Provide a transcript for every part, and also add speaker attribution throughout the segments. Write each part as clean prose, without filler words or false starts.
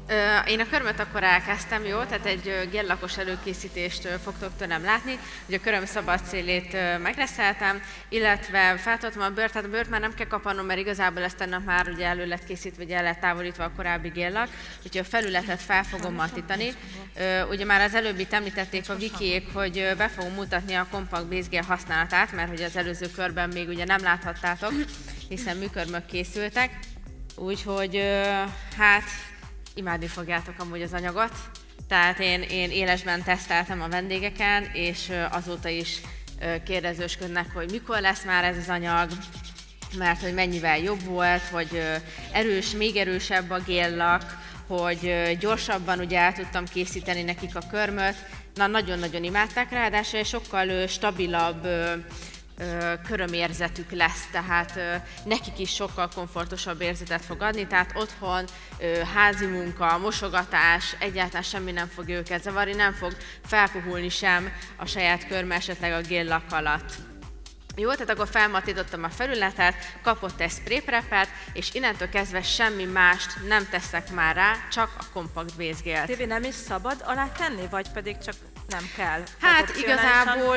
Speaker 1: Én a körmöt akkor elkezdtem, jó? Tehát egy géllakos előkészítést fogtok tőlem látni. Ugye a köröm szabad szélét megreszeltem, illetve feltoltam a bőrt, tehát a bőrt már nem kell kaparnom, mert igazából ezt ennek már ugye elő lett készítve, vagy el lett távolítva a korábbi géllak, úgyhogy a felületet fel fogom mattítani. Ugye már az előbbit említették a wikiék, hogy be fogom mutatni a kompakt bézgél használatát, mert hogy az előző körben még ugye nem láthattátok, hiszen műkörmök készültek. Úgyhogy hát imádni fogjátok amúgy az anyagot. Tehát én élesben teszteltem a vendégeken, és azóta is kérdezősködnek, hogy mikor lesz már ez az anyag, mert hogy mennyivel jobb volt, hogy még erősebb a géllak, hogy gyorsabban ugye el tudtam készíteni nekik a körmöt. Na, nagyon-nagyon imádták, ráadásul sokkal stabilabb körömérzetük lesz, tehát nekik is sokkal komfortosabb érzetet fog adni, tehát otthon házi munka, mosogatás, egyáltalán semmi nem fog őket zavarni, nem fog felpuhulni sem a saját körme esetleg a géllak alatt. Jó, tehát akkor felmattítottam a felületet, kapott egy spray prepet, és innentől kezdve semmi mást nem teszek már rá, csak a kompakt bézgélt.
Speaker 2: Tibi, nem is szabad alá tenni, vagy pedig csak nem kell?
Speaker 1: Hát igazából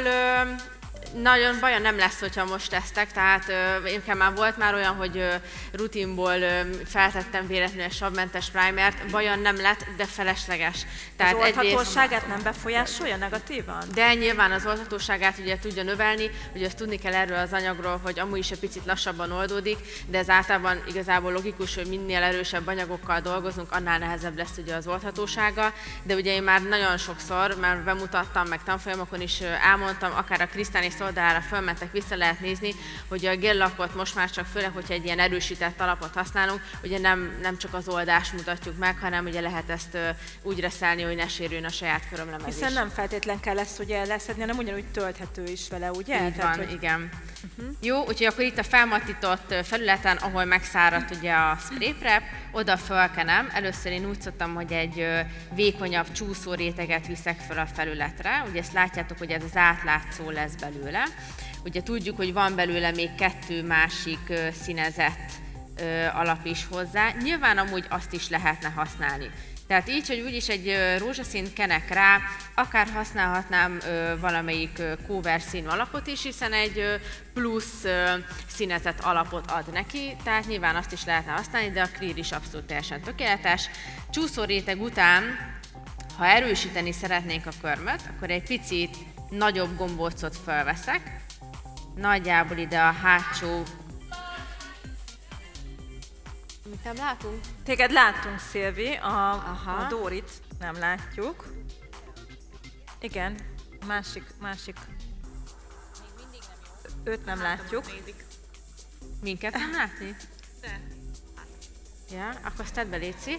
Speaker 1: nagyon baja nem lesz, hogyha most tesztek, tehát én már volt már olyan, hogy rutinból feltettem véletlenül egy savmentes primert, baja nem lett, de felesleges.
Speaker 2: Tehát az oldhatóságát nem befolyásolja negatívan?
Speaker 1: De nyilván az oldhatóságát ugye tudja növelni, ugye azt tudni kell erről az anyagról, hogy amúgy is egy picit lassabban oldódik, de ez általában igazából logikus, hogy minél erősebb anyagokkal dolgozunk, annál nehezebb lesz ugye az oldhatósága, de ugye én már nagyon sokszor már bemutattam, meg tanfolyamokon is elmondtam, akár a Krisztáni oldalára fölmentek, vissza lehet nézni, hogy a géllakot most már csak főleg, hogyha egy ilyen erősített alapot használunk, ugye nem csak az oldást mutatjuk meg, hanem ugye lehet ezt úgy reszelni, hogy ne sérüljön a saját körömlemezés.
Speaker 2: Hiszen nem feltétlen kell ezt ugye leszedni, hanem ugyanúgy tölthető is vele, ugye?
Speaker 1: Így van, hogy... igen. Jó, úgyhogy akkor itt a felmattított felületen, ahol megszáradt ugye a spray prep, oda fölkenem. Először én úgy szoktam, hogy egy vékonyabb csúszó réteget viszek fel a felületre. Ugye ezt látjátok, hogy ez az átlátszó lesz belőle. Ugye tudjuk, hogy van belőle még 2 másik színezett alap is hozzá. Nyilván amúgy azt is lehetne használni. Tehát így, hogy úgyis egy rózsaszínt kenek rá, akár használhatnám valamelyik cover színű alapot is, hiszen egy plusz színezett alapot ad neki, tehát nyilván azt is lehetne használni, de a clear is abszolút teljesen tökéletes. Csúszó réteg után, ha erősíteni szeretnénk a körmöt, akkor egy picit nagyobb gombócot felveszek, nagyjából ide a hátsó. Mit nem látunk?
Speaker 2: Téged láttunk, Szilvi, a Dórit nem látjuk. Igen, másik. Őt nem látjuk.
Speaker 1: Minket nem látni?
Speaker 3: De.
Speaker 1: Ja, akkor azt tedd be, Léci.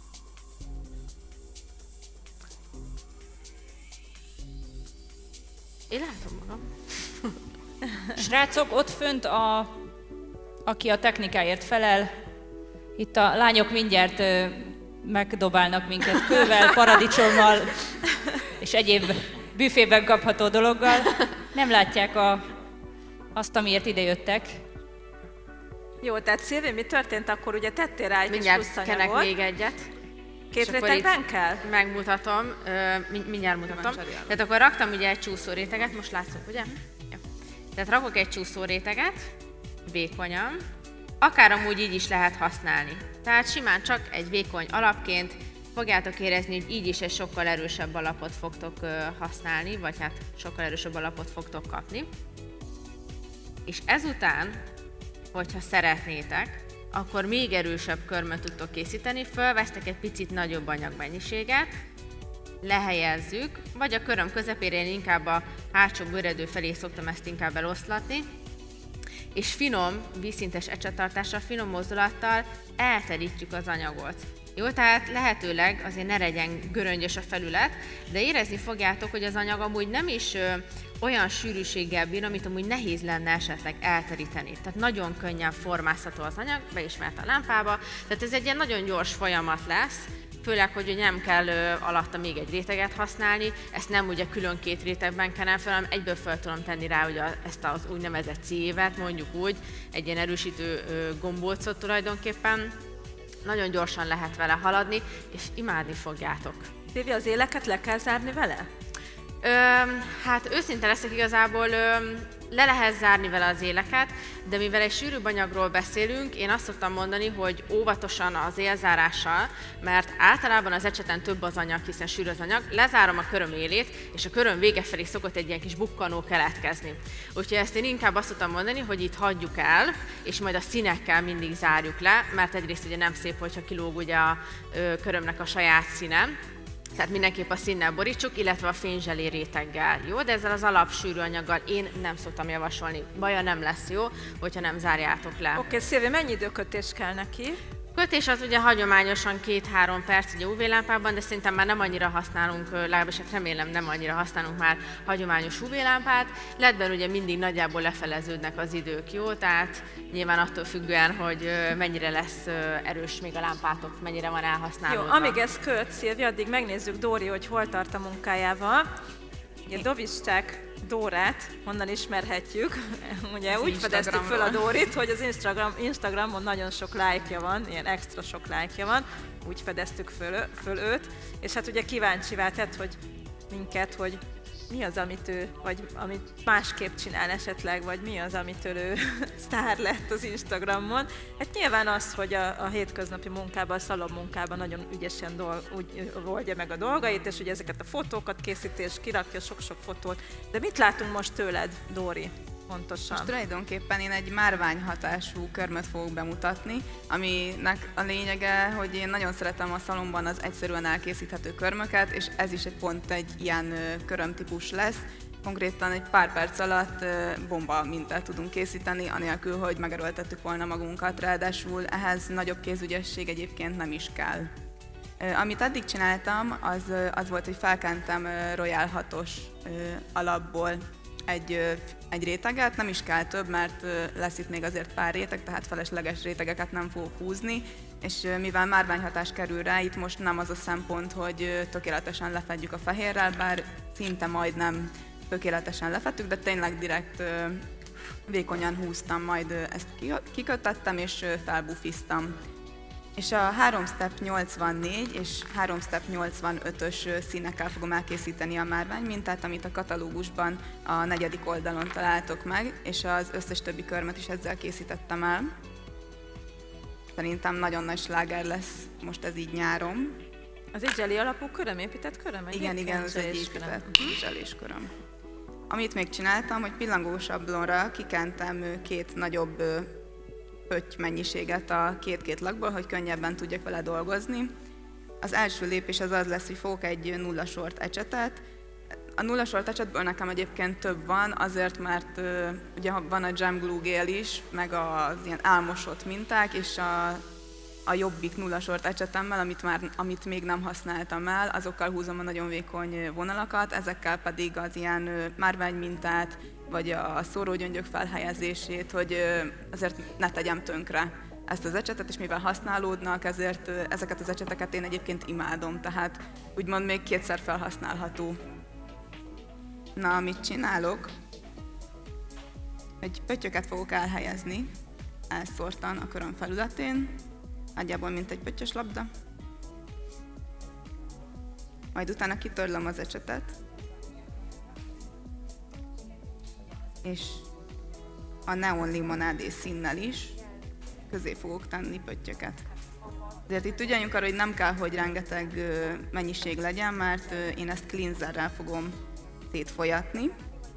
Speaker 1: Én látom magam.
Speaker 4: Srácok, ott fönt aki a technikáért felel, itt a lányok mindjárt megdobálnak minket kővel, paradicsommal és egyéb büfében kapható dologgal. Nem látják azt, amiért idejöttek.
Speaker 2: Jó, tehát Szilvi, mi történt akkor? Ugye tettél rá egy kis plusz anyagot.
Speaker 1: Mindjárt kenek még egyet.
Speaker 2: 2 rétegben kell?
Speaker 1: Megmutatom, mindjárt mutatom. Tehát akkor raktam ugye egy csúszó réteget, most látszik, ugye? Ja. Tehát rakok egy csúszó réteget, vékonyan, akár amúgy így is lehet használni. Tehát simán csak egy vékony alapként fogjátok érezni, hogy így is egy sokkal erősebb alapot fogtok használni, vagy hát sokkal erősebb alapot fogtok kapni. És ezután, hogyha szeretnétek, akkor még erősebb körmöt tudtok készíteni, fölvesztek egy picit nagyobb anyagmennyiséget, lehelyezzük, vagy a köröm közepére, én inkább a hátsó bőredő felé szoktam ezt inkább eloszlatni, és finom, vízszintes ecsetartással, finom mozdulattal elterítjük az anyagot. Jó, tehát lehetőleg azért ne legyen göröngyös a felület, de érezni fogjátok, hogy az anyag amúgy nem is olyan sűrűséggel bír, amit amúgy nehéz lenne esetleg elteríteni. Tehát nagyon könnyen formázható az anyag, be is mehet a lámpába, tehát ez egy ilyen nagyon gyors folyamat lesz, főleg, hogy nem kell alatta még egy réteget használni, ezt nem ugye külön 2 rétegben kenem fel, hanem egyből fel tudom tenni rá ugye ezt az úgynevezett cívet, mondjuk úgy, egy ilyen erősítő gombócot tulajdonképpen, nagyon gyorsan lehet vele haladni, és imádni fogjátok.
Speaker 2: Szilvi, az éleket le kell zárni vele?
Speaker 1: Hát őszinte leszek, igazából le lehet zárni vele az éleket, de mivel egy sűrűbb anyagról beszélünk, én azt szoktam mondani, hogy óvatosan az élzárással, mert általában az ecseten több az anyag, hiszen sűrű az anyag, lezárom a köröm élét, és a köröm vége felé szokott egy ilyen kis bukkanó keletkezni. Úgyhogy ezt én inkább azt szoktam mondani, hogy itt hagyjuk el, és majd a színekkel mindig zárjuk le, mert egyrészt ugye nem szép, hogyha kilóg ugye a körömnek a saját színe. Tehát mindenképp a színnel borítsuk, illetve a fényzselé réteggel, jó? De ezzel az alapsűrű anyaggal én nem szoktam javasolni. Baja nem lesz jó, hogyha nem zárjátok le.
Speaker 2: Oké, Szilvi, mennyi időkötés kell neki?
Speaker 1: Kötés az ugye hagyományosan 2-3 perc ugye UV-lámpában, de szerintem már nem annyira használunk, legalábbis hát remélem nem annyira használunk már hagyományos UV-lámpát. LED-ben ugye mindig nagyjából lefeleződnek az idők, jó? Tehát nyilván attól függően, hogy mennyire lesz erős még a lámpátok, mennyire van elhasználódva.
Speaker 2: Jó, amíg ez köt, Szilvi, addig megnézzük Dóri, hogy hol tart a munkájával. Ugye Dovisták Dórát, honnan ismerhetjük. Ugye úgy fedeztük föl a Dórit, hogy az Instagramon nagyon sok lájkja van, ilyen extra sok lájkja van, úgy fedeztük föl őt, és hát ugye kíváncsivá tett, hogy minket, hogy mi az, amit ő, vagy amit másképp csinál esetleg, vagy mi az, amitől ő sztár lett az Instagramon. Hát nyilván az, hogy a hétköznapi munkában, a szalonmunkában nagyon ügyesen úgy oldja meg a dolgait, és ugye ezeket a fotókat készíti, és kirakja sok-sok fotót. De mit látunk most tőled, Dóri? Pontosan.
Speaker 3: Most tulajdonképpen én egy márványhatású körmöt fogok bemutatni, aminek a lényege, hogy én nagyon szeretem a szalomban az egyszerűen elkészíthető körmöket, és ez is pont egy ilyen körömtípus lesz. Konkrétan egy pár perc alatt bomba mintát tudunk készíteni, anélkül, hogy megerőltettük volna magunkat, ráadásul ehhez nagyobb kézügyesség egyébként nem is kell. Amit eddig csináltam, az volt, hogy felkentem Royal 6-os alapból egy réteget, nem is kell több, mert lesz itt még azért pár réteg, tehát felesleges rétegeket nem fogok húzni, és mivel márványhatás kerül rá, itt most nem az a szempont, hogy tökéletesen lefedjük a fehérrel, bár szinte majdnem tökéletesen lefettük, de tényleg direkt vékonyan húztam, majd ezt kikötöttem és felbufiztam. És a 3 step 84 és 3 step 85-ös színekkel fogom elkészíteni a márványmintát, amit a katalógusban a 4. oldalon találtok meg, és az összes többi körmet is ezzel készítettem el. Szerintem nagyon nagy sláger lesz most ez így nyáron.
Speaker 2: Az egy zseli alapú körömépített köröm?
Speaker 3: Igen, az egy épített zselés köröm. Amit még csináltam, hogy pillangós sablonra kikentem 2 nagyobb pötty mennyiséget a 2 lakból, hogy könnyebben tudjak vele dolgozni. Az első lépés az lesz, hogy fogok egy nullasort ecsetet. A nullasort ecsetből nekem egyébként több van, azért mert ugye van a Gem Glue Gel is, meg az ilyen álmosott minták, és a jobbik nullasort ecsetemmel, amit még nem használtam el, azokkal húzom a nagyon vékony vonalakat, ezekkel pedig az ilyen márványmintát, vagy a szórógyöngyök felhelyezését, hogy azért ne tegyem tönkre ezt az ecsetet, és mivel használódnak, ezért ezeket az ecseteket én egyébként imádom, tehát úgymond még 2-szer felhasználható. Na, amit csinálok, hogy pöttyöket fogok elhelyezni, elszórtan a köröm felületén, nagyjából mint egy pöttyös labda. Majd utána kitörlöm az ecsetet, és a neon limonádé színnel is közé fogok tenni pöttyöket. Ezért itt ügyeljünk arra, hogy nem kell, hogy rengeteg mennyiség legyen, mert én ezt cleanserrel fogom szétfolyatni,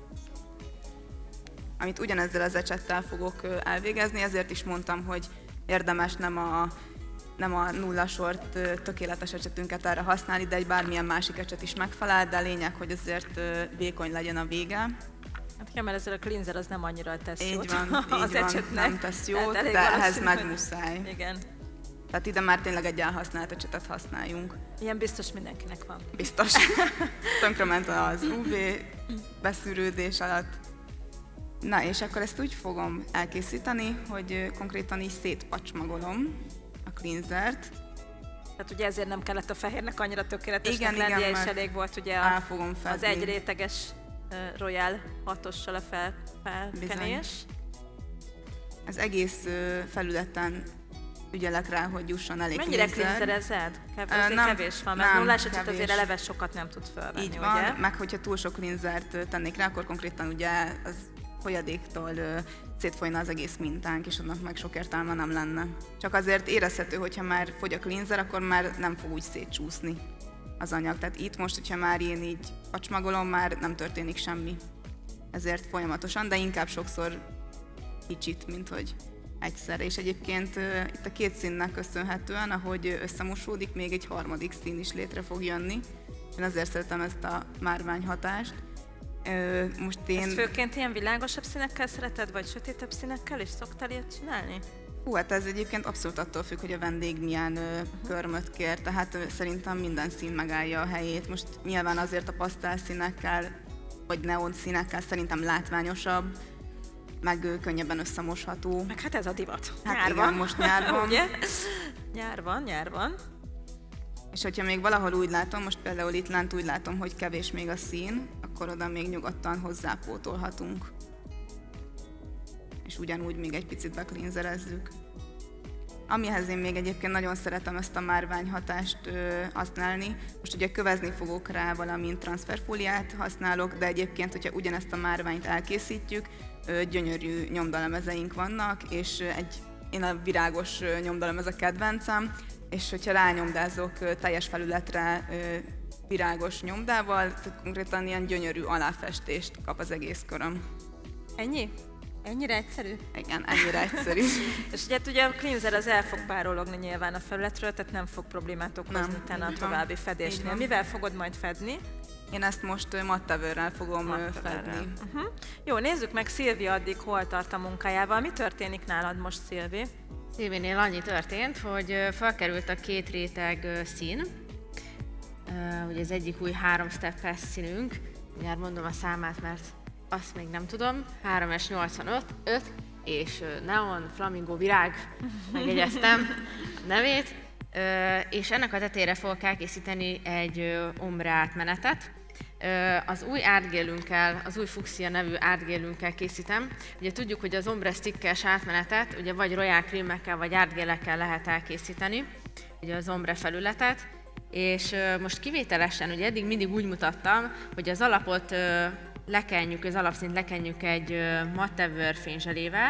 Speaker 3: amit ugyanezzel az ecsettel fogok elvégezni, ezért is mondtam, hogy érdemes nem a nullasort tökéletes ecsetünket erre használni, de egy bármilyen másik ecset is megfelel, de a lényeg, hogy azért vékony legyen a vége.
Speaker 2: Hát igen, mert ezzel a cleanser az nem annyira tesz jót
Speaker 3: az ecsetnek. Nem tesz jót, de ehhez meg muszáj.
Speaker 2: Igen.
Speaker 3: Tehát ide már tényleg egy elhasznált ecsetet használjunk.
Speaker 2: Ilyen biztos mindenkinek van.
Speaker 3: Biztos. Tönkrement az UV beszűrődés alatt. Na, és akkor ezt úgy fogom elkészíteni, hogy konkrétan így szétpacsmagolom a cleansert.
Speaker 2: Tehát ugye ezért nem kellett a fehérnek annyira tökéletesnek lennie, és elég volt ugye az egy réteges Royal 6-ossal a felkenés.
Speaker 3: Az egész felületen ügyelek rá, hogy jusson elég
Speaker 2: Mennyire
Speaker 3: cleanser.
Speaker 2: cleanserezed? Kevés van, mert nulla esetet azért eleve sokat nem tud fölvenni,
Speaker 3: így van,
Speaker 2: ugye?
Speaker 3: meg hogyha túl sok cleansert tennék rá, akkor konkrétan ugye az folyadéktól szétfolyna az egész mintánk, és annak meg sok értelme nem lenne. Csak azért érezhető, hogyha már fogy a cleanser, akkor már nem fog úgy szétcsúszni az anyag. Tehát itt most, hogyha már én így pacsmagolom, már nem történik semmi. Ezért folyamatosan, de inkább sokszor kicsit, mint hogy egyszerre. És egyébként itt a két színnek köszönhetően, ahogy összemosódik, még egy harmadik szín is létre fog jönni. Én azért szeretem ezt a márványhatást. Most én...
Speaker 2: Ezt főként ilyen világosabb színekkel szereted, vagy sötétebb színekkel is szoktál ilyet csinálni?
Speaker 3: Hú, hát ez egyébként abszolút attól függ, hogy a vendég milyen körmöt kér, tehát szerintem minden szín megállja a helyét. Most nyilván azért a pasztelszínekkel, vagy neon színekkel szerintem látványosabb, meg könnyebben összemosható.
Speaker 2: Meg hát ez a divat.
Speaker 3: Hát
Speaker 2: Nyár
Speaker 3: igen,
Speaker 2: van.
Speaker 3: most nyár van.
Speaker 2: Ugye? Nyár van.
Speaker 3: És hogyha még valahol úgy látom, most például itt lent úgy látom, hogy kevés még a szín, akkor oda még nyugodtan hozzápótolhatunk. És ugyanúgy még egy picit beklinzerezzük. Amihez én még egyébként nagyon szeretem ezt a márványhatást használni. Most ugye kövezni fogok rá valamint transferfóliát használok, de egyébként, hogyha ugyanezt a márványt elkészítjük, gyönyörű nyomdalemezeink vannak, és én a virágos nyomdalemez a kedvencem, és hogyha rányomdázok teljes felületre virágos nyomdával, tehát konkrétan ilyen gyönyörű aláfestést kap az egész köröm.
Speaker 2: Ennyi? Ennyire egyszerű?
Speaker 3: Igen, ennyire egyszerű.
Speaker 2: És ugye a cleanser az el fog párologni nyilván a felületről, tehát nem fog problémát okozni utána a további fedésnél. Mivel fogod majd fedni?
Speaker 3: Én ezt most mattevőrrel fogom fedni.
Speaker 2: Jó, nézzük meg Szilvi addig hol tart a munkájával. Mi történik nálad most, Szilvi?
Speaker 1: Szilvinél annyi történt, hogy felkerült a 2 réteg szín. Ugye az egyik új 3-steppes színünk. Mindjárt mondom a számát, mert azt még nem tudom. 3S85 és neon, flamingo, virág, megjegyeztem nevét. És ennek a tetejére fogok elkészíteni egy ombre átmenetet. Az új ártgélünkkel, az új Fuchsia nevű ártgélünkkel készítem. Ugye tudjuk, hogy az ombre stickes átmenetet ugye vagy royal creamekkel, vagy ártgélekkel lehet elkészíteni, ugye az ombre felületet. És most kivételesen, ugye eddig mindig úgy mutattam, hogy az alapot lekenjük, az alapszínt lekenjük egy mattevőr fényzselével,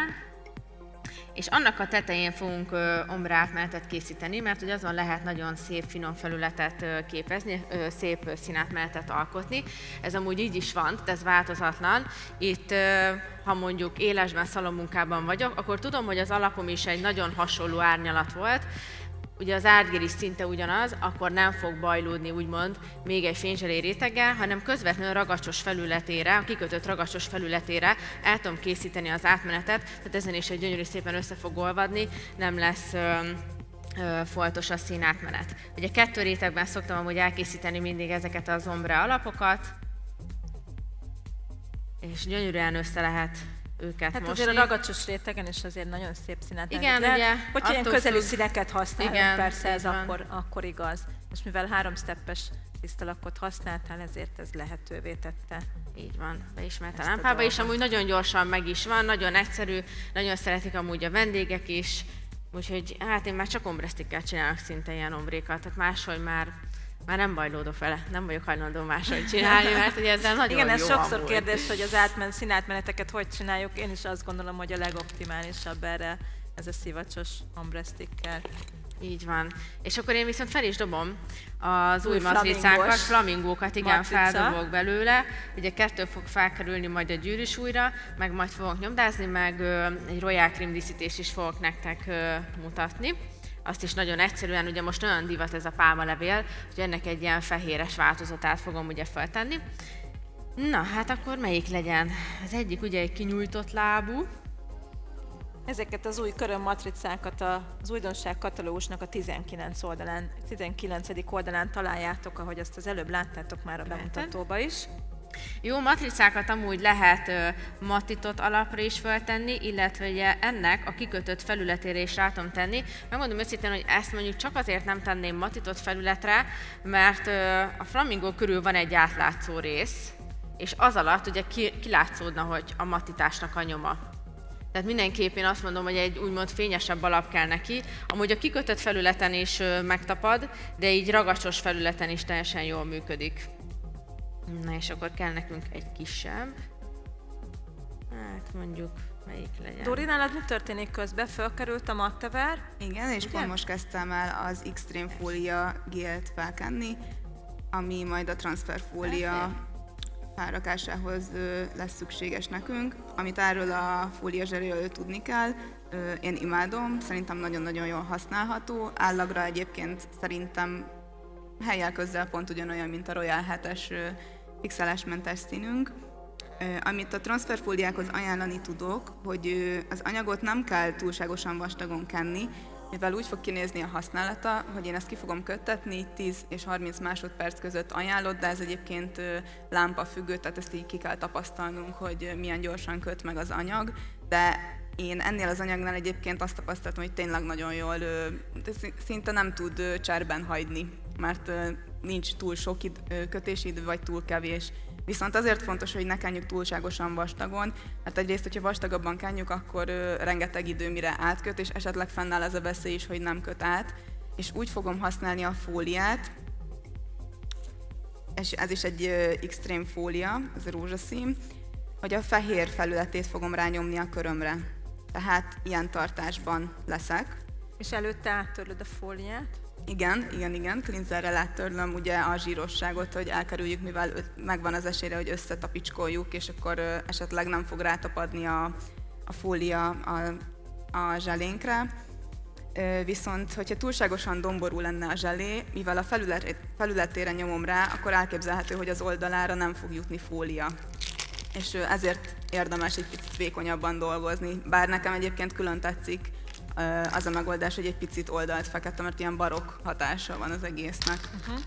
Speaker 1: és annak a tetején fogunk ombre átmenetet készíteni, mert ugye azon lehet nagyon szép, finom felületet képezni, szép színátmenetet alkotni. Ez amúgy így is van, ez változatlan. Itt, ha mondjuk élesben, szalonmunkában vagyok, akkor tudom, hogy az alapom is egy nagyon hasonló árnyalat volt, ugye az ártgél is szinte ugyanaz, akkor nem fog bajlódni úgymond még egy fényzselé réteggel, hanem közvetlenül ragacsos felületére, a kikötött ragacsos felületére el tudom készíteni az átmenetet, tehát ezen is egy gyönyörű szépen össze fog olvadni, nem lesz foltos a színátmenet. Ugye 2 rétegben szoktam amúgy elkészíteni mindig ezeket az ombre alapokat, és gyönyörűen össze lehet őket
Speaker 2: hát
Speaker 1: mosni.
Speaker 2: azért a ragacsos rétegen is azért nagyon szép színet.
Speaker 1: Igen,
Speaker 2: de,
Speaker 1: ugye,
Speaker 2: hogyha ilyen közeli színeket használunk,
Speaker 1: igen,
Speaker 2: persze ez akkor igaz. És mivel 3-steppes tisztalakot használtál, ezért ez lehetővé tette.
Speaker 1: Így van, beismert a lámpába, és amúgy nagyon gyorsan meg is van, nagyon egyszerű, nagyon szeretik amúgy a vendégek is, úgyhogy hát én már csak ombresztikkel csinálok szinte ilyen ombrékat, tehát máshogy már nem bajlódok vele, nem vagyok hajlandó máshogy csinálni, mert ugye ezzel nagyon
Speaker 2: igen,
Speaker 1: jó
Speaker 2: ez sokszor
Speaker 1: amúgy.
Speaker 2: kérdés, hogy az színátmeneteket hogy csináljuk. Én is azt gondolom, hogy a legoptimálisabb erre ez a szivacsos ombresztikkel.
Speaker 1: Így van. És akkor én viszont fel is dobom az új matricákat, flamingókat, igen, feldobok belőle. Ugye 2 fog felkerülni majd a gyűrűsúlyra, meg majd fogok nyomdázni, meg egy royal cream díszítést is fogok nektek mutatni. Azt is nagyon egyszerűen, ugye most olyan divat ez a pálmalevél, hogy ennek egy ilyen fehéres változatát fogom ugye feltenni. Na, hát akkor melyik legyen? Az egyik ugye egy kinyújtott lábú.
Speaker 2: Ezeket az új körömmatricákat az újdonság katalógusnak a 19. oldalán találjátok, ahogy azt az előbb láttátok már a bemutatóba is.
Speaker 1: Jó, matricákat amúgy lehet mattított alapra is feltenni, illetve ugye ennek a kikötött felületére is rá tudom tenni. Megmondom őszintén, hogy ezt mondjuk csak azért nem tenném mattított felületre, mert a flamingo körül van egy átlátszó rész, és az alatt ugye kilátszódna, hogy a mattításnak a nyoma. Tehát mindenképp én azt mondom, hogy egy úgymond fényesebb alap kell neki. Amúgy a kikötött felületen is megtapad, de így ragacsos felületen is teljesen jól működik. Na és akkor kell nekünk egy kisebb. Hát mondjuk melyik legyen?
Speaker 2: Dori, nálad mi történik közben? Fölkerült a mattever?
Speaker 3: Igen, és pont most kezdtem el az Extreme Fólia gélt felkenni, ami majd a transferfólia felrakásához lesz szükséges nekünk. Amit erről a fóliazseléről tudni kell, én imádom, szerintem nagyon-nagyon jól használható. Állagra egyébként szerintem hellyel közel pont ugyanolyan, mint a Royal 7-es pixelásmentes színünk. Amit a transferfóliákhoz ajánlani tudok, hogy az anyagot nem kell túlságosan vastagon kenni, mivel úgy fog kinézni a használata, hogy én ezt ki fogom köttetni, 10 és 30 másodperc között ajánlott, de ez egyébként lámpa függő, tehát ezt így ki kell tapasztalnunk, hogy milyen gyorsan köt meg az anyag, de én ennél az anyagnál egyébként azt tapasztaltam, hogy tényleg nagyon jól, szinte nem tud cserben hagyni, mert nincs túl sok kötésidő, vagy túl kevés. Viszont azért fontos, hogy ne kenjük túlságosan vastagon, mert egyrészt, hogyha vastagabban kenjük, akkor rengeteg idő mire átköt, és esetleg fennáll ez a veszély is, hogy nem köt át. És úgy fogom használni a fóliát, és ez is egy extrém fólia, ez a rózsaszín, hogy a fehér felületét fogom rányomni a körömre. Tehát ilyen tartásban leszek.
Speaker 2: És előtte áttörlöd a fóliát?
Speaker 3: Igen, cleanserrel áttörlöm ugye a zsírosságot, hogy elkerüljük, mivel megvan az esélye, hogy összetapicskoljuk, és akkor esetleg nem fog rátapadni a fólia a zselénkre. Viszont, hogyha túlságosan domború lenne a zselé, mivel a felületére nyomom rá, akkor elképzelhető, hogy az oldalára nem fog jutni fólia. És ezért érdemes egy picit vékonyabban dolgozni, bár nekem egyébként külön tetszik az a megoldás, hogy egy picit oldalt fekete, mert ilyen barokk hatása van az egésznek.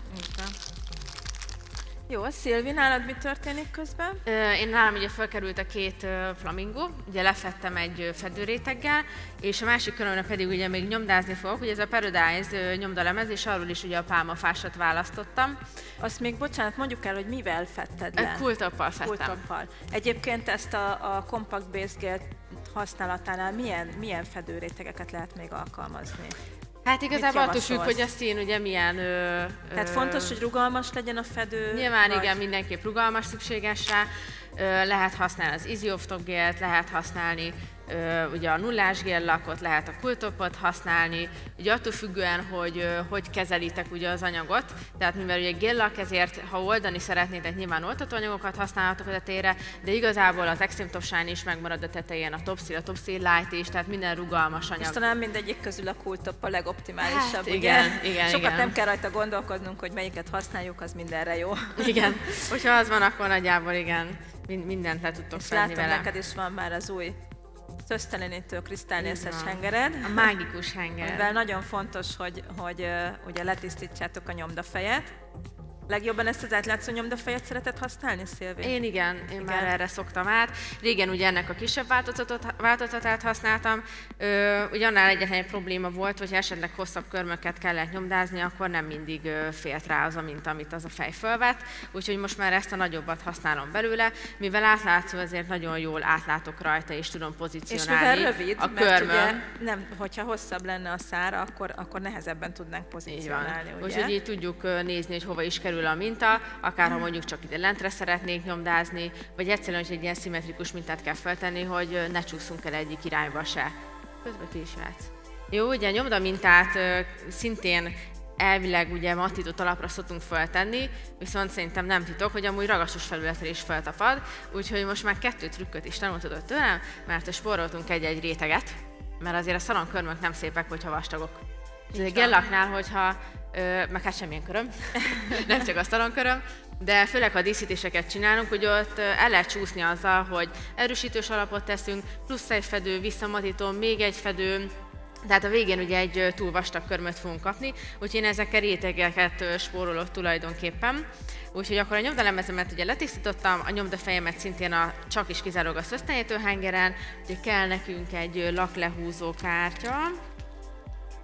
Speaker 2: Jó, Szilvi, nálad mi történik közben?
Speaker 1: Én nálam ugye felkerült a 2 flamingo, ugye lefettem egy fedőréteggel, és a másik körömre pedig ugye még nyomdázni fogok, ugye ez a Paradise nyomdalemez, és arról is ugye a pálmafásat választottam.
Speaker 2: Azt még, bocsánat, mondjuk el, hogy mivel fetted le?
Speaker 1: Cooltoppal fettem.
Speaker 2: Cooltoppal. Egyébként ezt a Compact Base Gel használatánál milyen fedőrétegeket lehet még alkalmazni?
Speaker 1: Hát igazából attól függ, hogy a szín ugye milyen...
Speaker 2: Tehát fontos, hogy rugalmas legyen a fedő?
Speaker 1: Nyilván vagy... igen, mindenképp rugalmas szükséges rá. Lehet használni az Easy Off Top gélt, lehet használni ugye a nullás géllakot, lehet a Cooltopot használni, ugye attól függően, hogy kezelitek ugye az anyagot, tehát mivel ugye géllak, ezért ha oldani szeretnétek, nyilván oltatóanyagokat használhatok a tetejére, de igazából az Extreme Top Shine is megmarad a tetején, a Top Seal, a Top Seal Light is, tehát minden rugalmas anyag.
Speaker 2: És talán mindegyik közül a Cooltop a legoptimálisabb,
Speaker 1: hát,
Speaker 2: ugye?
Speaker 1: Igen,
Speaker 2: sokat
Speaker 1: igen.
Speaker 2: nem kell rajta gondolkodnunk, hogy melyiket használjuk, az mindenre jó.
Speaker 1: Igen, hogyha az van, akkor nagyjából igen, mindent le tudtok fedni vele.
Speaker 2: Neked is van már az új szösztelenítő krisztálnészes hengered.
Speaker 1: A mágikus henger.
Speaker 2: Mivel nagyon fontos, hogy ugye letisztítsátok a nyomdafejet. Legjobban ezt az átlátszó nyomdafejet szereted használni, Szilvi?
Speaker 1: Én igen, már erre szoktam át. Régen ugye ennek a kisebb változatát használtam. Ugye annál egyetlen egy probléma volt, hogy esetleg hosszabb körmöket kellett nyomdázni, akkor nem mindig félt rá az a minta, amit az a fej fölvett. Úgyhogy most már ezt a nagyobbat használom belőle. Mivel átlátszó, ezért nagyon jól átlátok rajta, és tudom pozícionálni
Speaker 2: és mivel rövid,
Speaker 1: a körmön.
Speaker 2: Mert ugye nem, hogyha hosszabb lenne a szára, akkor nehezebben tudnánk pozícionálni.
Speaker 1: Úgyhogy így tudjuk nézni, hogy hova is kerül a minta, akár ha mondjuk csak ide lentre szeretnék nyomdázni, vagy egyszerűen, hogy egy ilyen szimmetrikus mintát kell feltenni, hogy ne csúszunk el egyik irányba se. Közben ti is látsz. Jó, ugye a nyomdamintát szintén elvileg ugye mattított alapra szoktunk feltenni, viszont szerintem nem titok, hogy amúgy ragasztos felületre is feltapad, úgyhogy most már 2 trükköt is tanultad tőlem, mert spóroltunk egy réteget, mert azért a szalonkörmök nem szépek, hogyha vastagok. Gellaknál, hogyha meg hát semmilyen köröm, nem csak a szalonköröm, de főleg ha díszítéseket csinálunk, hogy ott el lehet csúszni azzal, hogy erősítős alapot teszünk, plusz egy fedő, visszamatító, még egy fedő, tehát a végén ugye egy túl vastag körmöt fogunk kapni, úgyhogy én ezekkel rétegeket spórolok tulajdonképpen. Úgyhogy akkor a nyomdalemezemet ugye letisztítottam, a nyomdafejemet szintén csak is kizárólag a szösztenyítő hengeren, ugye kell nekünk egy laklehúzó kártya,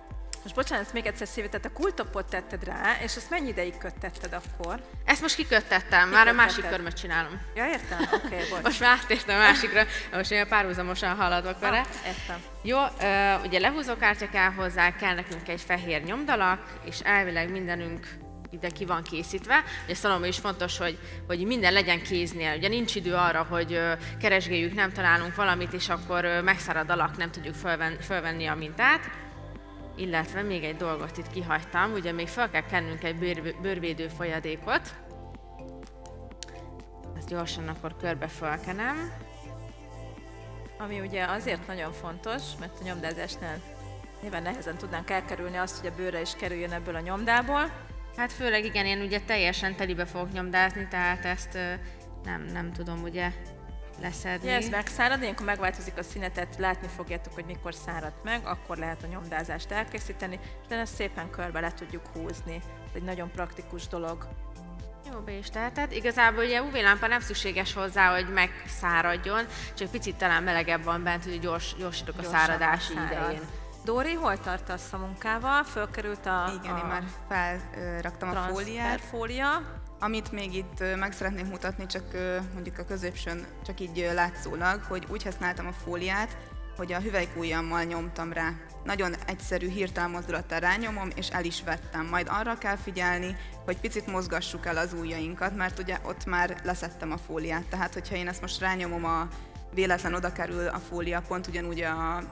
Speaker 2: Most bocsánat, még egyszer Szilvi, tehát a kultopot tetted rá, és azt mennyi ideig köttetted akkor?
Speaker 1: Ezt most kiköttettem, már a másik körmöt csinálom.
Speaker 2: Ja, értem? Oké, bocs.
Speaker 1: Most már áttértem a másikra, most én párhuzamosan haladok vele.
Speaker 2: Értem.
Speaker 1: Jó, ugye lehúzókártya kell hozzá, kell nekünk egy fehér nyomdalak, és elvileg mindenünk ide ki van készítve. Ugye Szalomon is fontos, hogy minden legyen kéznél. Ugye nincs idő arra, hogy keresgéljük, nem találunk valamit, és akkor megszárad a lak, nem tudjuk fölvenni a mintát. Illetve még egy dolgot itt kihagytam, ugye még fel kell kennünk egy bőrvédő folyadékot. Ezt gyorsan akkor körbe fölkenem.
Speaker 2: Ami ugye azért nagyon fontos, mert a nyomdázásnál nyilván nehezen tudnánk elkerülni azt, hogy a bőrre is kerüljön ebből a nyomdából.
Speaker 1: Hát főleg igen, én ugye teljesen telibe fogok nyomdázni, tehát ezt nem tudom ugye leszedni.
Speaker 2: Ja, ez megszárad, ilyenkor megváltozik a színe, tehát látni fogjátok, hogy mikor szárad meg, akkor lehet a nyomdázást elkészíteni, és ezt szépen körbe le tudjuk húzni. Ez egy nagyon praktikus dolog.
Speaker 1: Jó, be is teheted. Igazából ugye UV-lámpa nem szükséges hozzá, hogy megszáradjon, csak picit talán melegebb van bent, hogy gyorsítok a száradási idején.
Speaker 2: Dóri, hol tartasz a munkával? Fölkerült
Speaker 3: Igen, én már felraktam a
Speaker 2: fólia.
Speaker 3: Amit még itt meg szeretnék mutatni, csak mondjuk a középsőn, csak így látszólag, hogy úgy használtam a fóliát, hogy a hüvelykujjammal nyomtam rá. Nagyon egyszerű, hirtelen mozdulattal rányomom, és el is vettem. Majd arra kell figyelni, hogy picit mozgassuk el az ujjainkat, mert ugye ott már leszettem a fóliát. Tehát, hogyha én ezt most rányomom, véletlen oda kerül a fólia, pont ugyanúgy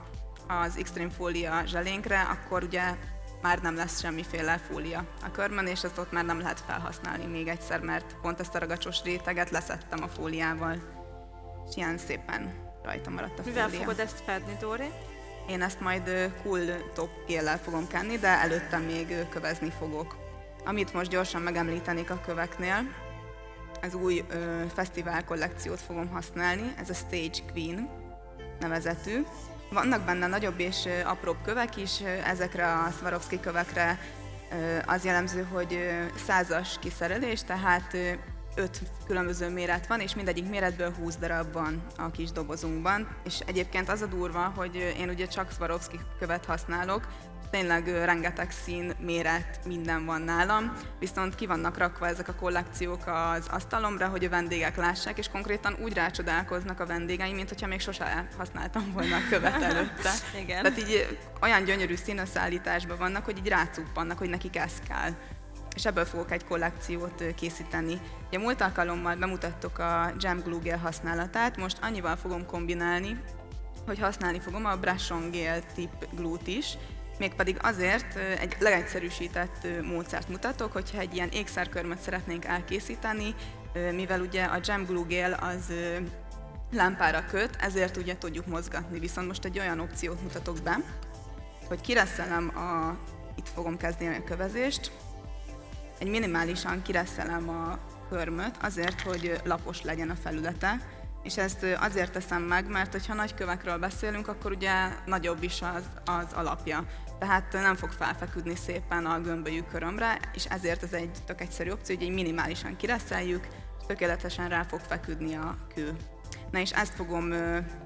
Speaker 3: az Extreme Fólia zselénkre, akkor ugye már nem lesz semmiféle fólia a körmön, és ezt ott már nem lehet felhasználni még egyszer, mert pont ezt a ragacsos réteget leszettem a fóliával, és ilyen szépen rajta maradt a fólia.
Speaker 2: Mivel fogod ezt fedni, Dóri?
Speaker 3: Én ezt majd cool top géllel fogom kenni, de előtte még kövezni fogok. Amit most gyorsan megemlítenék a köveknél, az új fesztivál kollekciót fogom használni, ez a Stage Queen nevezetű. Vannak benne nagyobb és apróbb kövek is, ezekre a Swarovski kövekre az jellemző, hogy 100-as kiszerelés, tehát 5 különböző méret van, és mindegyik méretből 20 darab van a kis dobozunkban. És egyébként az a durva, hogy én ugye csak Swarovski követ használok, tényleg rengeteg szín, méret, minden van nálam, viszont ki vannak rakva ezek a kollekciók az asztalomra, hogy a vendégek lássák, és konkrétan úgy rácsodálkoznak a vendégeim, mint hogyha még sose használtam volna a követ előtte.
Speaker 2: Igen.
Speaker 3: Tehát így olyan gyönyörű színösszállításban vannak, hogy így rácuppannak, hogy nekik ez kell. És ebből fogok egy kollekciót készíteni. Ugye múlt alkalommal bemutattok a Gem Glue Gel használatát, most annyival fogom kombinálni, hogy használni fogom a Brush on Gel Tip Glue-t is, mégpedig azért egy legegyszerűsített módszert mutatok, hogyha egy ilyen ékszerkörmöt szeretnénk elkészíteni, mivel ugye a Gem Glue Gel az lámpára köt, ezért ugye tudjuk mozgatni. Viszont most egy olyan opciót mutatok be, hogy kireszelem itt fogom kezdeni a kövezést, egy minimálisan kireszelem a körmöt azért, hogy lapos legyen a felülete, és ezt azért teszem meg, mert hogyha nagy kövekről beszélünk, akkor ugye nagyobb is az alapja. Tehát nem fog felfeküdni szépen a gömbölyű körömre, és ezért ez egy tök egyszerű opció, hogy egy minimálisan kireszeljük, és tökéletesen rá fog feküdni a kő. Na és ezt fogom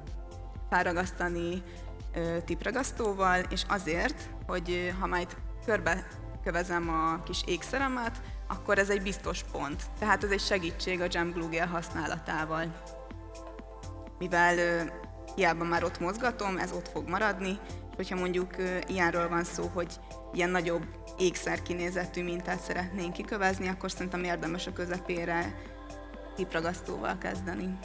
Speaker 3: felragasztani tipragasztóval, és azért, hogy ha majd körbe kövezem a kis ékszeremet, akkor ez egy biztos pont. Tehát ez egy segítség a Gem Glue Gel használatával. Mivel hiába már ott mozgatom, ez ott fog maradni, és hogyha mondjuk ilyenről van szó, hogy ilyen nagyobb ékszer kinézetű mintát szeretnénk kikövezni, akkor szerintem érdemes a közepére tipragasztóval kezdeni.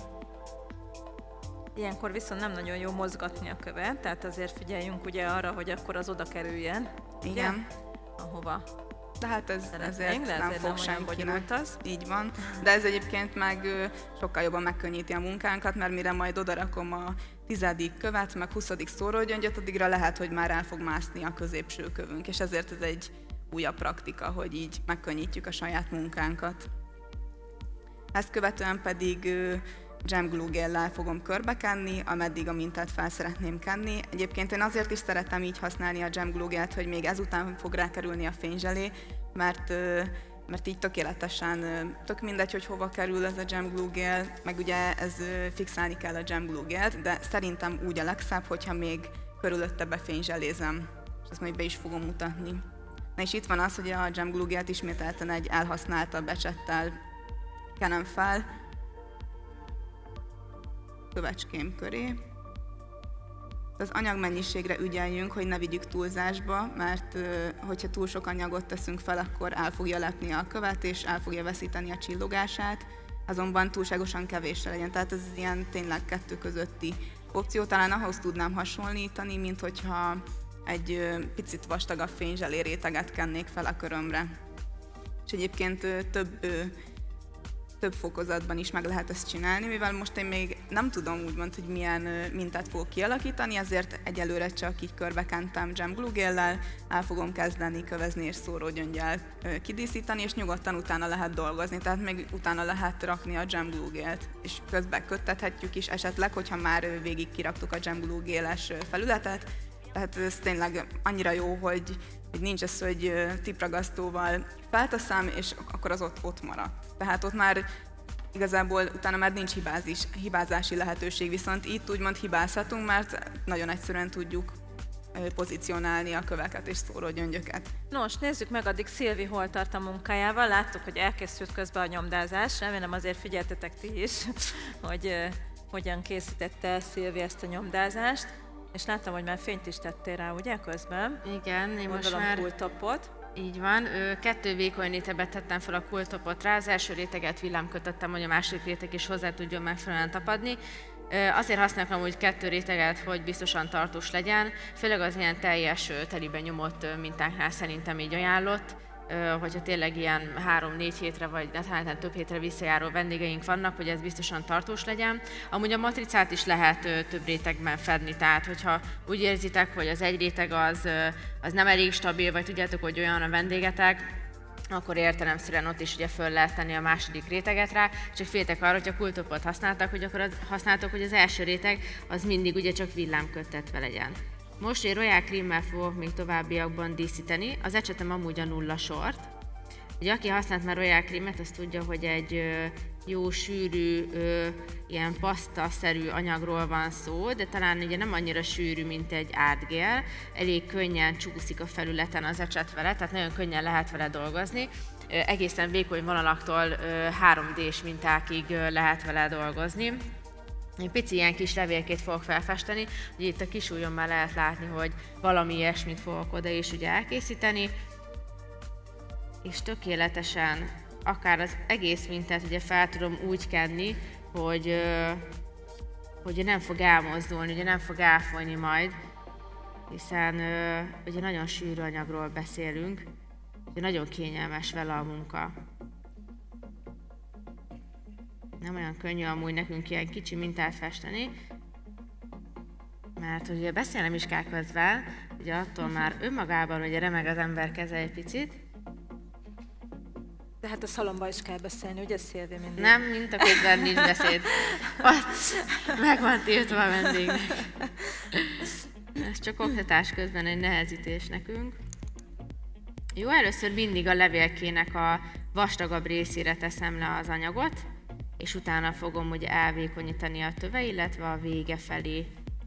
Speaker 2: Ilyenkor viszont nem nagyon jó mozgatni a követ, tehát azért figyeljünk ugye arra, hogy akkor az oda kerüljen.
Speaker 3: Igen.
Speaker 2: Ahova
Speaker 3: de hát ezért nem fog senkinek. Így van. De ez egyébként meg sokkal jobban megkönnyíti a munkánkat, mert mire majd odarakom a 10. követ, meg 20. szórógyöngyöt, addigra lehet, hogy már el fog mászni a középső kövünk, és ezért ez egy újabb praktika, hogy így megkönnyítjük a saját munkánkat. Ezt követően pedig Gem Glue Gellel fogom körbekenni, ameddig a mintát fel szeretném kenni. Egyébként én azért is szeretem így használni a Gem Glue Gelt, hogy még ezután fog rákerülni a fényzselé, mert így tökéletesen, tök mindegy, hogy hova kerül ez a Gem Glue Gel, meg ugye ez fixálni kell a Gem Glue Gelt, de szerintem úgy a legszebb, hogyha még körülötte befényzselézem. ezt majd be is fogom mutatni. Na és itt van az, hogy a Gem Glue Gelt ismételten egy elhasználtabb ecsettel kenem fel kövecském köré. Az anyagmennyiségre ügyeljünk, hogy ne vigyük túlzásba, mert hogyha túl sok anyagot teszünk fel, akkor el fogja lepni a követ, és el fogja veszíteni a csillogását, azonban túlságosan kevésre legyen. Tehát ez ilyen tényleg kettő közötti opció. Talán ahhoz tudnám hasonlítani, mint hogyha egy picit vastagabb fényzselé réteget kennék fel a körömre. És egyébként több fokozatban is meg lehet ezt csinálni, mivel most én még nem tudom úgymond, hogy milyen mintát fogok kialakítani, ezért egyelőre csak így körbekentem Gem Glue Gellel, el fogom kezdeni kövezni és szórógyönggyel kidíszíteni, és nyugodtan utána lehet dolgozni, tehát még utána lehet rakni a Gem Glue Gelt, és közben köttethetjük is esetleg, hogyha már végig kiraktuk a Gem Glue Gel-es felületet. Tehát ez tényleg annyira jó, hogy nincs ez, hogy tipragasztóval felteszem, és akkor az ott maradt. Tehát ott már igazából utána már nincs hibázási lehetőség, viszont itt úgymond hibázhatunk, mert nagyon egyszerűen tudjuk pozícionálni a köveket és szórógyöngyöket.
Speaker 2: Nos, nézzük meg addig Szilvi hol tart a munkájával. Láttuk, hogy elkészült közben a nyomdázás. Remélem azért figyeltetek ti is, hogy hogyan készítette Szilvi ezt a nyomdázást. És láttam, hogy már fényt is tettél rá, ugye, közben?
Speaker 1: Igen, én most
Speaker 2: már... kultopot.
Speaker 1: Így van, 2 vékony rétegbe tettem fel a kultopot rá, az első réteget villámkötöttem, hogy a második réteg is hozzá tudjon megfelelően tapadni. Azért használok amúgy 2 réteget, hogy biztosan tartós legyen, főleg az ilyen teljes teliben nyomott mintáknál szerintem így ajánlott, hogyha tényleg ilyen 3-4 hétre, vagy talán több hétre visszajáró vendégeink vannak, hogy ez biztosan tartós legyen. Amúgy a matricát is lehet több rétegben fedni, tehát hogyha úgy érzitek, hogy az egy réteg az nem elég stabil, vagy tudjátok, hogy olyan a vendégetek, akkor értelemszerűen ott is ugye föl lehet tenni a második réteget rá, csak féltek arra, hogy a kultopot használtak, hogy az első réteg az mindig ugye csak villámköttetve legyen. Most én Royal Cream-mel fogok még továbbiakban díszíteni, az ecsetem amúgy a 0 sort. Ugye, aki használt már Royal Cream-et, az tudja, hogy egy jó sűrű, ilyen pasztaszerű anyagról van szó, de talán ugye nem annyira sűrű, mint egy átgél, elég könnyen csúszik a felületen az ecset vele, tehát nagyon könnyen lehet vele dolgozni. Egészen vékony vonalaktól 3D-s mintákig lehet vele dolgozni. Egy pici ilyen kis levélkét fogok felfesteni, ugye itt a kis ujjommal lehet látni, hogy valami ilyesmit fogok oda is ugye elkészíteni, és tökéletesen akár az egész mintát ugye fel tudom úgy kenni, hogy nem fog elmozdulni, ugye nem fog elfolyni majd, hiszen ugye nagyon sűrű anyagról beszélünk, ugye nagyon kényelmes vele a munka. Nem olyan könnyű amúgy nekünk ilyen kicsi mintát festeni, mert ugye beszélnem is kell közben, ugye attól már önmagában ugye remeg az ember keze egy picit.
Speaker 2: De hát a szalomban is kell beszélni, ugye Szilvi mindig?
Speaker 1: Nem, mint a közben nincs beszéd. Ott meg van tiltva a vendégnek. Ez csak oktatás közben egy nehezítés nekünk. Jó, először mindig a levélkének a vastagabb részére teszem le az anyagot, és utána fogom ugye elvékonyítani a töve, illetve a vége felé.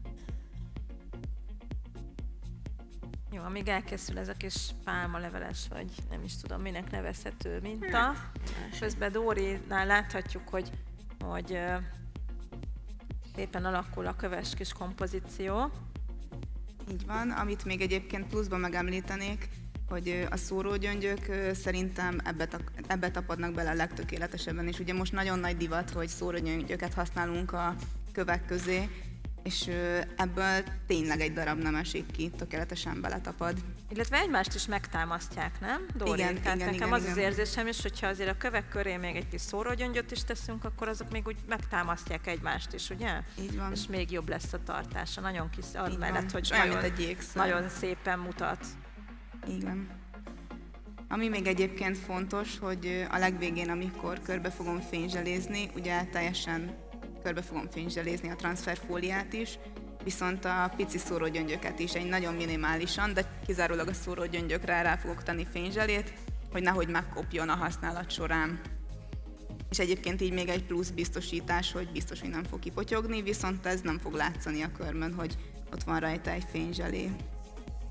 Speaker 2: Jó, amíg elkészül ez a kis pálmaleveles, vagy nem is tudom minek nevezhető minta. Közben Dórinál láthatjuk, hogy éppen alakul a köves kis kompozíció.
Speaker 3: Így van, amit még egyébként pluszban megemlítenék, hogy a szórógyöngyök szerintem ebbe tapadnak bele a legtökéletesebben, és ugye most nagyon nagy divat, hogy szórógyöngyöket használunk a kövek közé, és ebből tényleg egy darab nem esik ki, tökéletesen beletapad.
Speaker 2: Illetve egymást is megtámasztják, nem, Dóri?
Speaker 3: Igen,
Speaker 2: tehát
Speaker 3: igen,
Speaker 2: nekem
Speaker 3: igen,
Speaker 2: az érzésem is, hogyha azért a kövek köré még egy kis szórógyöngyöt is teszünk, akkor azok még úgy megtámasztják egymást is, ugye?
Speaker 3: Így van.
Speaker 2: És még jobb lesz a tartása. Nagyon kis arra mellett, hogy nagyon szépen mutat.
Speaker 3: Igen. Ami még egyébként fontos, hogy a legvégén, amikor körbe fogom fényzselézni, ugye teljesen körbe fogom fényzselézni a transferfóliát is, viszont a pici szórógyöngyöket is egy nagyon minimálisan, de kizárólag a szórógyöngyökre rá fogok tenni fényzselét, hogy nehogy megkopjon a használat során. És egyébként így még egy plusz biztosítás, hogy biztos, hogy nem fog kipotyogni, viszont ez nem fog látszani a körmön, hogy ott van rajta egy fényzselé.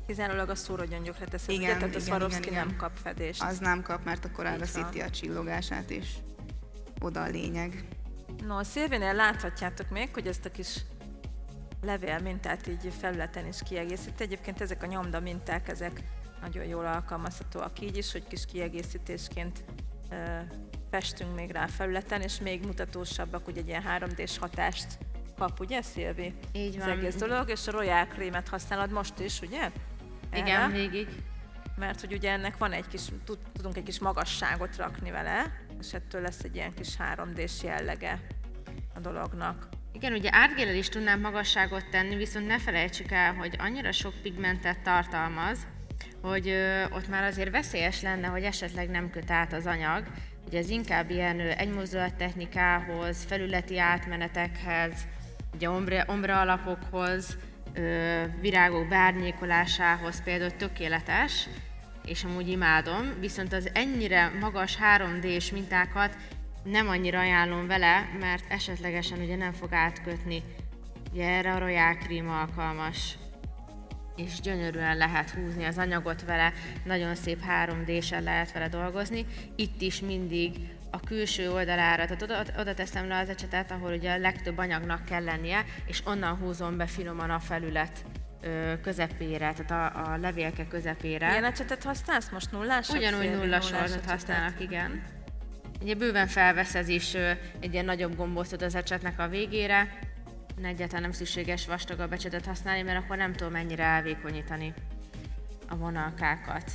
Speaker 2: Kizárólag a szórógyöngyökre teszed, ugye? Tehát a Swarovski nem kap fedést.
Speaker 3: Az nem kap, mert akkor elveszíti a csillogását, és oda a lényeg.
Speaker 2: No, a Szilvénél láthatjátok még, hogy ezt a kis levél mintát így felületen is kiegészít. Egyébként ezek a nyomda minták, ezek nagyon jól alkalmazhatóak így is, hogy kis kiegészítésként festünk még rá a felületen, és még mutatósabbak, ugye egy ilyen 3D-s hatást kap, ugye Szilvi?
Speaker 1: Így van.
Speaker 2: Az egész dolog, és a Royal krémet használod most is, ugye?
Speaker 1: Igen, végig.
Speaker 2: Mert hogy ugye ennek van egy kis, tudunk egy kis magasságot rakni vele, és ettől lesz egy ilyen kis 3D-s jellege a dolognak.
Speaker 1: Igen, ugye ártgéllel is tudnánk magasságot tenni, viszont ne felejtsük el, hogy annyira sok pigmentet tartalmaz, hogy ott már azért veszélyes lenne, hogy esetleg nem köt át az anyag. Ugye ez inkább ilyen egymozdulat-technikához, felületi átmenetekhez, ugye ombra alapokhoz, virágok beárnyékolásához például tökéletes, és amúgy imádom, viszont az ennyire magas 3D-s mintákat nem annyira ajánlom vele, mert esetlegesen ugye nem fog átkötni. Ugye erre a Royal krém alkalmas, és gyönyörűen lehet húzni az anyagot vele, nagyon szép 3D-sen lehet vele dolgozni. Itt is mindig a külső oldalára, tehát oda teszem le az ecsetet, ahol ugye a legtöbb anyagnak kell lennie, és onnan húzom be finoman a felület közepére, tehát a levélke közepére.
Speaker 2: Milyen ecsetet használsz most? Nullás?
Speaker 1: Ugyanúgy nullas oldalt használok, igen. Ugye bőven felvesz ez is egy ilyen nagyobb gombócot az ecsetnek a végére. Egyáltalán nem szükséges vastagabb ecsetet használni, mert akkor nem tudom mennyire elvékonyítani a vonalkákat.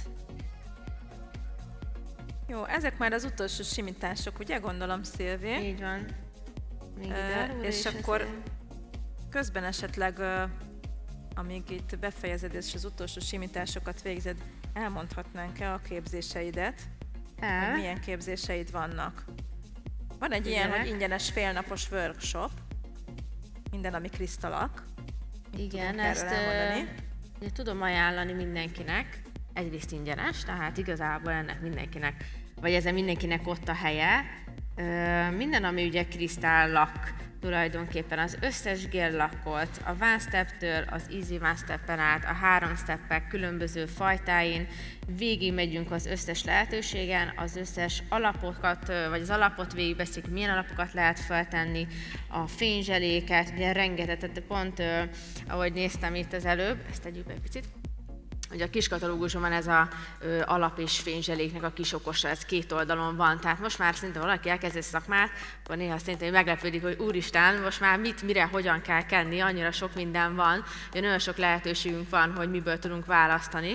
Speaker 2: Jó, ezek már az utolsó simítások, ugye gondolom, Szilvi?
Speaker 1: Így van. Még
Speaker 2: és akkor közben esetleg, amíg itt befejezed és az utolsó simításokat végzed, elmondhatnánk-e a képzéseidet? Hogy milyen képzéseid vannak? Van egy ilyen, hogy ingyenes félnapos workshop, minden, ami krisztalak.
Speaker 1: Igen, ezt tudom ajánlani mindenkinek. Egyrészt ingyenes, tehát igazából ennek mindenkinek, vagy ezen mindenkinek ott a helye. Minden, ami ugye krisztállak, tulajdonképpen az összes géllakkot, a One Step-től az Easy One Step-en át, a 3 steppek különböző fajtáin, végig megyünk az összes lehetőségen, az összes alapokat, vagy az alapot végigbeszéljük, milyen alapokat lehet feltenni, a fényzseléket, ugye rengeteg, pont ahogy néztem itt az előbb, ezt tegyük be egy picit, ugye a kis katalógusban van ez az alap és fényzseléknek a kis okosa, ez 2 oldalon van, tehát most már szerintem valaki elkezd szakmát, akkor néha szerintem meglepődik, hogy úristen, most már mire, hogyan kell kenni, annyira sok minden van, ugye nagyon sok lehetőségünk van, hogy miből tudunk választani,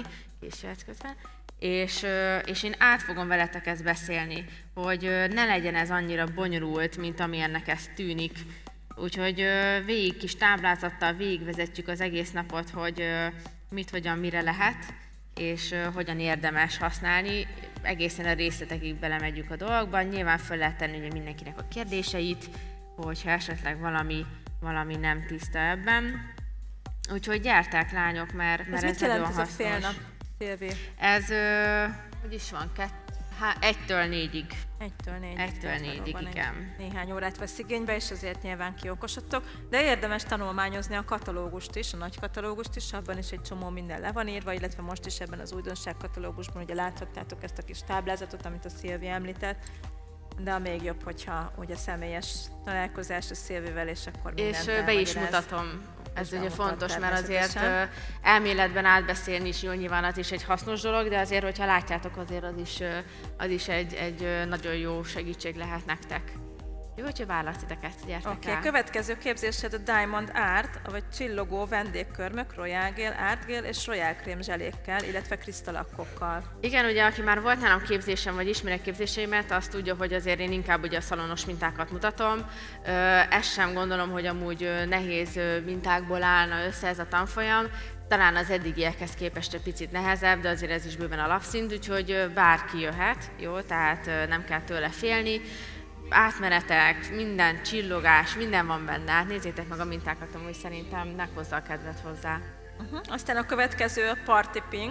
Speaker 1: és én át fogom veletek ezt beszélni, hogy ne legyen ez annyira bonyolult, mint amilyennek ez tűnik. Úgyhogy végig kis táblázattal végigvezetjük az egész napot, hogy mit, hogyan, mire lehet, és hogyan érdemes használni. Egészen a részletekig belemegyünk a dolgokban. Nyilván fel lehet tenni ugye mindenkinek a kérdéseit, hogyha esetleg valami nem tiszta ebben. Úgyhogy gyertek, lányok, mert ez nagyon hasznos.
Speaker 2: Ez mit jelent ez a fél nap, Szilvi?
Speaker 1: Ez, hogy is van, 1-től 4-ig.
Speaker 2: 1-től
Speaker 1: 4-ig, igen.
Speaker 2: Néhány órát vesz igénybe, és azért nyilván kiokosodtok, de érdemes tanulmányozni a katalógust is, a nagy katalógust is, abban is egy csomó minden le van írva, illetve most is ebben az újdonság katalógusban ugye láthattátok ezt a kis táblázatot, amit a Szilvi említett, de a még jobb, hogyha ugye személyes találkozás a Szilvivel, és akkor mindent
Speaker 1: és be is mutatom. Ez ugye fontos, mert azért elméletben átbeszélni is jó, nyilván az is egy hasznos dolog, de azért, hogyha látjátok, azért az is egy nagyon jó segítség lehet nektek. Jó, hogyha választitek ezt, gyertek rá.
Speaker 2: A következő képzésed a Diamond Art, vagy csillogó vendégkörmök, Royal Gel, Art Gel és Royal Krém zselékkel, illetve krisztalakkokkal.
Speaker 1: Igen, ugye aki már volt nálam képzésem, vagy ismerek képzéseimet, azt tudja, hogy azért én inkább ugye a szalonos mintákat mutatom. Ezt sem gondolom, hogy amúgy nehéz mintákból állna össze ez a tanfolyam. Talán az eddigiekhez képest egy picit nehezebb, de azért ez is bőven alapszint, úgyhogy bárki jöhet, jó, tehát nem kell tőle félni. Átmenetek, minden csillogás, minden van benne. Hát nézzétek meg a mintákat, amúgy szerintem meghozza a kedvet hozzá.
Speaker 2: Aztán a következő a Party Pink,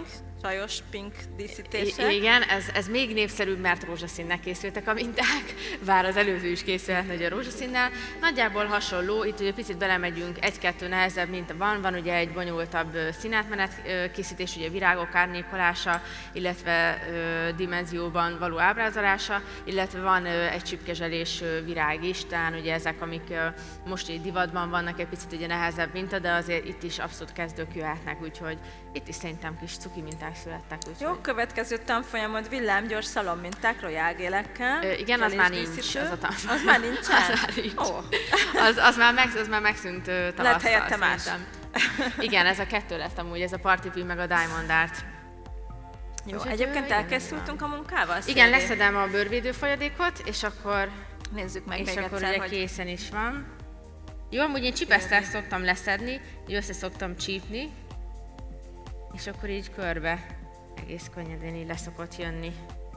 Speaker 2: csajos pink díszítések.
Speaker 1: Igen, ez még népszerűbb, mert rózsaszínnek készültek a minták, bár az előző is készülhet nagyon rózsaszínnel. Nagyjából hasonló, itt ugye picit belemegyünk, egy-kettő nehezebb minta van ugye egy bonyolultabb színátmenet készítés, ugye virágok árnyékolása, illetve dimenzióban való ábrázolása, illetve van egy csipkezselés virág is, tehát ugye ezek, amik most így divatban vannak, egy picit ugye nehezebb minta, de azért itt is abszolút kezdők jöhetnek, úgyhogy itt is szerintem kis cuki minták születtek.
Speaker 2: Jó, következő tanfolyamod villámgyors szalonminták royálgélekkel.
Speaker 1: Igen, az már nincs. Az
Speaker 2: már nincsen?
Speaker 1: Az már nincs.
Speaker 2: Oh.
Speaker 1: Az már megszűnt tavasszal.
Speaker 2: Lett helyette más.
Speaker 1: Igen, ez a kettő lett amúgy, ez a Party Pin meg a Diamond Art.
Speaker 2: Jó, egyébként elkészültünk a munkával?
Speaker 1: Igen, leszedem a bőrvédő folyadékot, és akkor
Speaker 2: nézzük meg
Speaker 1: és
Speaker 2: még
Speaker 1: akkor
Speaker 2: egyszer,
Speaker 1: ugye
Speaker 2: hogy...
Speaker 1: készen is van. Jó, amúgy én csipesztel szoktam leszedni, így össze szoktam csípni, és akkor így körbe egész könnyedén így leszokott jönni.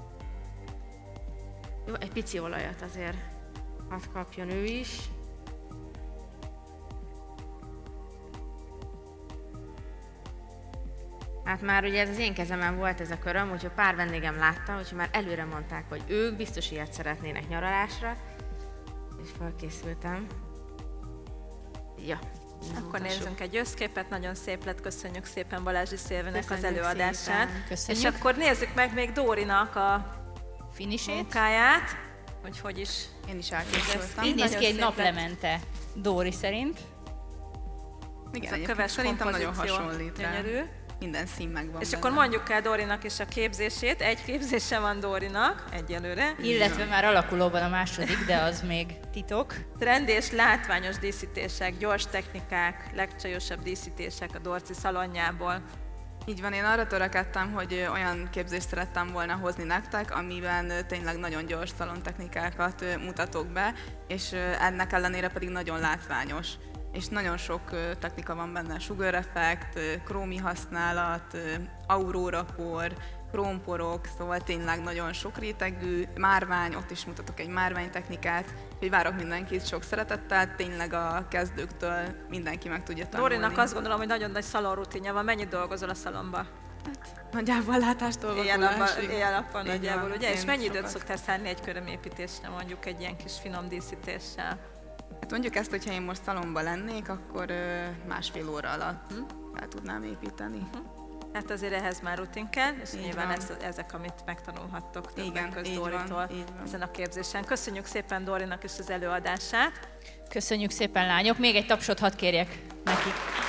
Speaker 1: Jó, egy pici olajat azért hadd kapjon ő is. Hát már ugye ez az én kezemen volt ez a köröm, úgyhogy pár vendégem látta, úgyhogy már előre mondták, hogy ők biztos ilyet szeretnének nyaralásra, és felkészültem. Ja.
Speaker 2: Akkor nézzünk egy összképet, nagyon szép lett, köszönjük szépen Balázsi Szilvinek az előadását.
Speaker 4: Köszönjük.
Speaker 2: És akkor nézzük meg még Dórinak a munkáját, hogy is.
Speaker 3: Én is elkészültem.
Speaker 4: Így néz ki egy naplemente Dóri szerint.
Speaker 3: Igen, egyébként szerintem nagyon hasonlít rá.
Speaker 2: Gyönyörű.
Speaker 3: Minden szín megvan.
Speaker 2: És
Speaker 3: benne.
Speaker 2: akkor mondjuk el Dórinak is a képzését. Egy képzése van Dórinak egyelőre.
Speaker 4: Illetve már alakulóban a második, de az még titok.
Speaker 2: Trend és látványos díszítések, gyors technikák, legcsajosabb díszítések a Dorci szalonjából.
Speaker 3: Így van, én arra törekedtem, hogy olyan képzést szerettem volna hozni nektek, amiben tényleg nagyon gyors szalontechnikákat mutatok be, és ennek ellenére pedig nagyon látványos. És nagyon sok technika van benne, sugar effekt, krómi használat, aurórakor, krómporok, szóval tényleg nagyon sok rétegű, márvány, ott is mutatok egy márványtechnikát, úgyhogy várok mindenkit sok szeretettel, tényleg a kezdőktől mindenki meg tudja tanulni.
Speaker 2: Dórinak azt gondolom, hogy nagyon nagy szalonrutinja van, mennyit dolgozol a szalonba?
Speaker 3: Nagyjából látástól
Speaker 2: éjjel-nappal nagyjából, ugye? És mennyi időt szoktál szánni egy körömépítésre, mondjuk egy ilyen kis finom díszítéssel?
Speaker 3: Hát mondjuk ezt, hogyha én most szalomba lennék, akkor másfél óra alatt el tudnám építeni.
Speaker 2: Hát azért ehhez már rutin kell, és így nyilván ezek, amit megtanulhattok többek között Dóritól ezen a képzésen. Köszönjük szépen Dórinak is az előadását.
Speaker 4: Köszönjük szépen, lányok. Még egy tapsot hadd kérjek nekik.